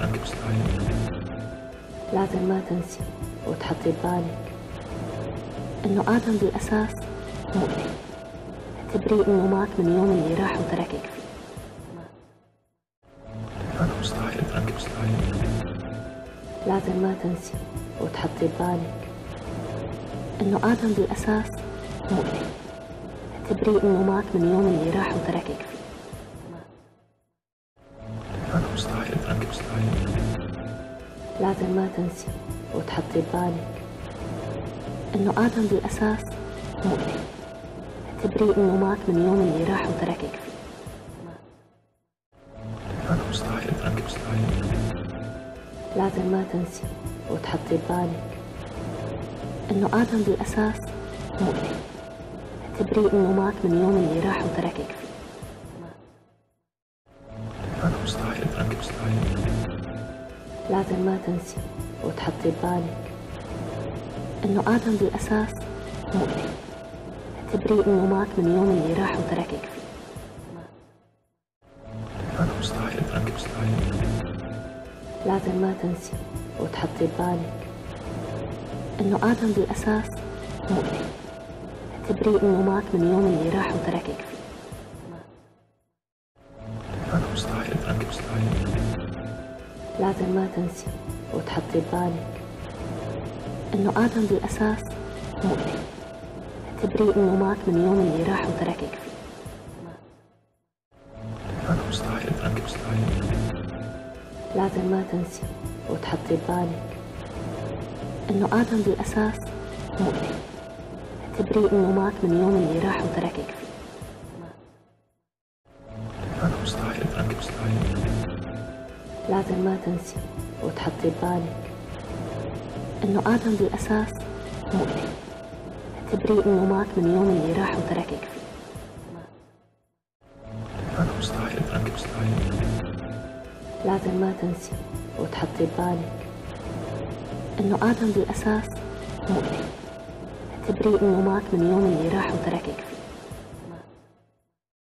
عنك مستحيل. لازم ما تنسي وتحطي ببالك إنه آدم بالأساس مو إلك. اعتبريه إنه مات من يوم اللي راح وتركك فيه. أنا مستحيل عنك مستحيل. لازم ما تنسي وتحطي ببالك إنه آدم بالأساس مو إلك. اعتبريه إنه مات من يوم اللي راح وتركك فيه. أنا مستحيل عنك مستحيل. لازم ما تنسي وتحطي ببالك إنه آدم بالأساس مو إلك. اعتبريه إنه مات من يوم اللي راح وتركك فيه. أنا مستحيل عنك مستحيل. لازم ما تنسي وتحطي ببالك إنه آدم بالأساس مو إلك. اعتبريه إنه مات من يوم اللي راح وتركك فيه. أنا مستحيل عنك مستحيل. لازم ما تنسي وتحطي ببالك إنه آدم بالأساس مو إلك. اعتبريه إنه مات من يوم اللي راح وتركك فيه. أنا مستحيل عنك مستحيل. لازم ما تنسي وتحطي ببالك إنه آدم بالأساس مو إلك. اعتبريه إنه مات من يوم اللي راح وتركك فيه. أنا مستحيل عنك مستحيل. لازم ما تنسي وتحطي ببالك إنه آدم بالأساس مو إلك. اعتبريه إنه مات من يوم اللي راح وتركك فيه. أنا مستحيل عنك مستحيل. لازم ما تنسي وتحطي ببالك إنه آدم بالأساس مو إلك. اعتبريه إنه مات من يوم اللي راح وتركك فيه. أنا مستحيل عنك مستحيل. لازم ما تنسي وتحطي ببالك إنه آدم بالأساس مو إلك. اعتبريه إنه مات من يوم اللي راح وتركك فيه. أنا مستحيل عنك مستحيل. لازم ما تنسي وتحطي ببالك إنه آدم بالأساس مو إلك. اعتبريه إنه مات من يوم اللي راح وتركك فيه.